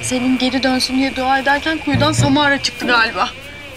Selim geri dönsün diye dua ederken kuyudan Samara çıktı galiba.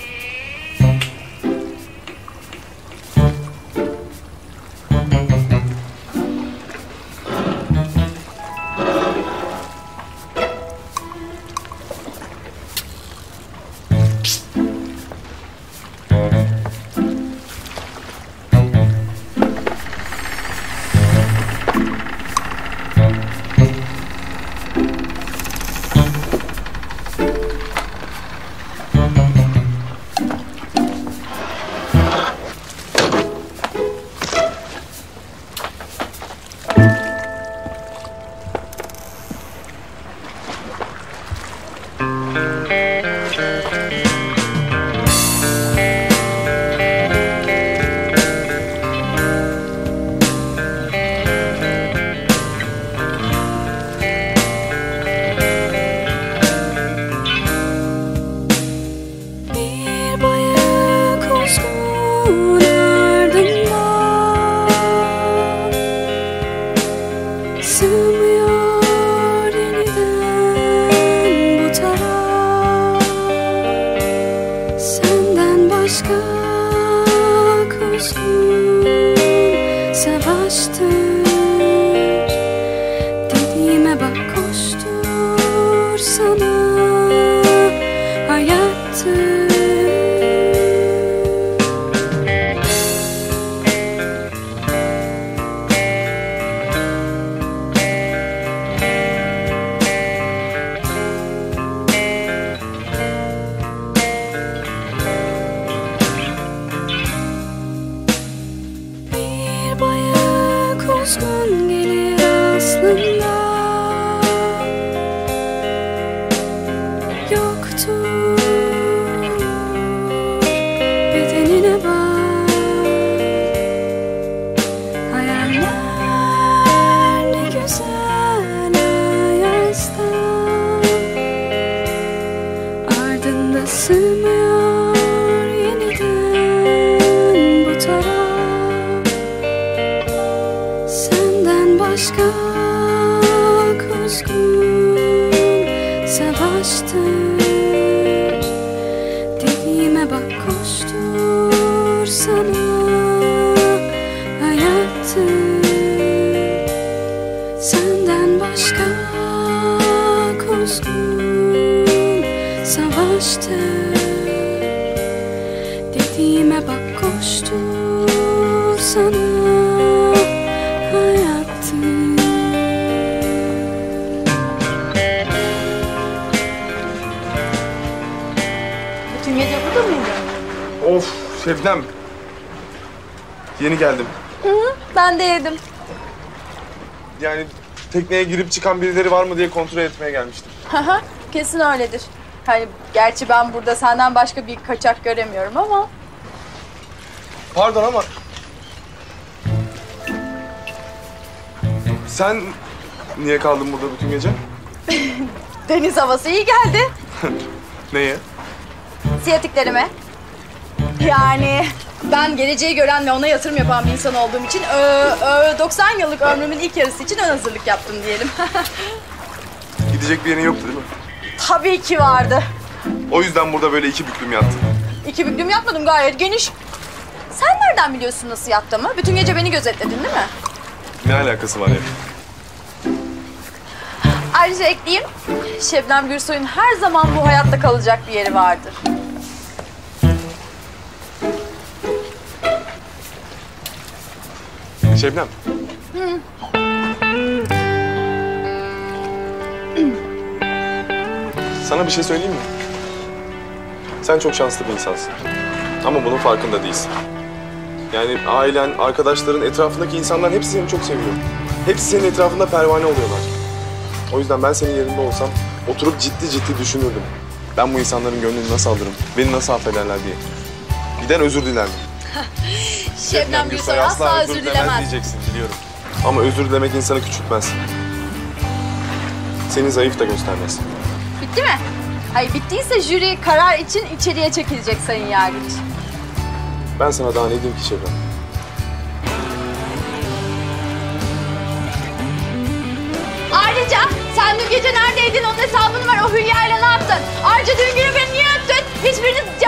Şebnem. Yeni geldim. Ben de yedim. Yani tekneye girip çıkan birileri var mı diye kontrol etmeye gelmiştim. Kesin öyledir. Hani gerçi ben burada senden başka bir kaçak göremiyorum ama. Pardon ama... Sen niye kaldın burada bütün gece? Deniz havası iyi geldi. Neye? Siyatiklerime. Yani ben geleceği gören ve ona yatırım yapan bir insan olduğum için 90 yıllık ömrümün ilk yarısı için ön hazırlık yaptım diyelim. Gidecek bir yerin yoktu değil mi? Tabii ki vardı. O yüzden burada böyle iki büklüm yattın. İki büklüm yatmadım, gayet geniş. Sen nereden biliyorsun nasıl yattığımı? Bütün gece beni gözetledin değil mi? Ne alakası var ya? Ayrıca ekleyeyim, Şebnem Gürsoy'un her zaman bu hayatta kalacak bir yeri vardır. Şebnem. Sana bir şey söyleyeyim mi? Sen çok şanslı bir insansın. Ama bunun farkında değilsin. Yani ailen, arkadaşların, etrafındaki insanlar hepsi seni çok seviyor. Hepsi senin etrafında pervane oluyorlar. O yüzden ben senin yerinde olsam oturup ciddi ciddi düşünürdüm. Ben bu insanların gönlünü nasıl alırım, beni nasıl affederler diye. Gider özür dilerdim. Şebnem Gürsoy asla özür dilemez diyeceksin biliyorum. Ama özür dilemek insanı küçültmez. Seni zayıf da göstermez. Bitti mi? Hayır, bittiyse jüri karar için içeriye çekilecek Sayın Yargıç. Ben sana daha ne diyeyim ki Şebnem? Ayrıca Sen dün gece neredeydin? Onun hesabını ver. O Hülya'yla ne yaptın? Ayrıca dün günü beni niye öptün? Hiçbiriniz